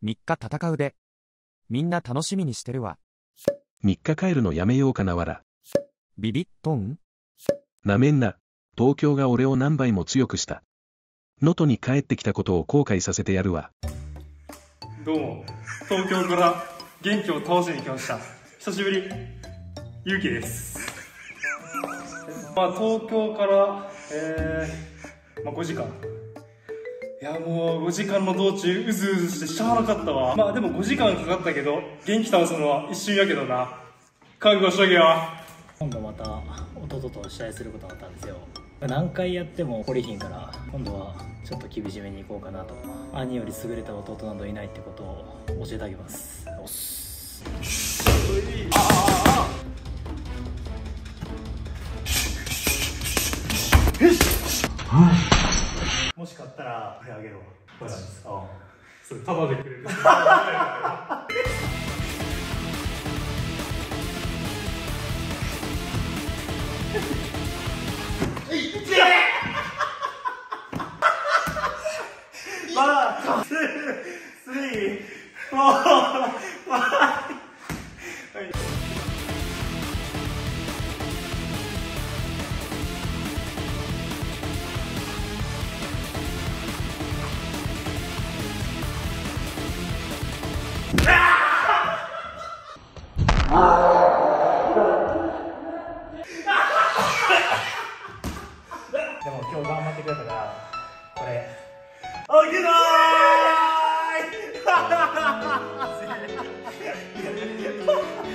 3日戦うで。みんな楽しみにしてるわ。 3日帰るのやめようかなわら。 ビビっとん？ なめんな。東京が俺を何倍も強くした。能登に帰ってきたことを後悔させてやるわ。 どうも、東京から元気を倒しに来ました。久しぶり、ゆうきです。東京から、5時間。いやもう5時間の道中うずうずしてしゃあなかったわ。でも5時間かかったけど、元気倒すのは一瞬やけどな。覚悟しとけよ。 今度また弟と試合することがあったんですよ。何回やっても懲りひんから、今度はちょっと厳しめにいこうかなと。兄より優れた弟などいないってことを教えてあげます。おっす。もし勝ったらこれあげるわ。これなんです。 それタダでくれる。 2、3、4